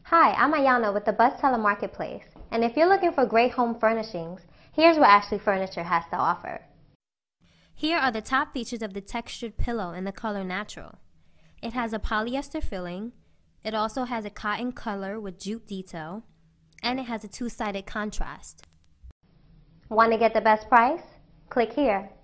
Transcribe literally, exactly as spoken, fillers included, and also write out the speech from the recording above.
Hi, I'm Ayana with the Buzztala Marketplace, and if you're looking for great home furnishings, here's what Ashley Furniture has to offer. Here are the top features of the textured pillow in the color natural. It has a polyester filling, it also has a cotton color with jute detail, and it has a two-sided contrast. Want to get the best price? Click here.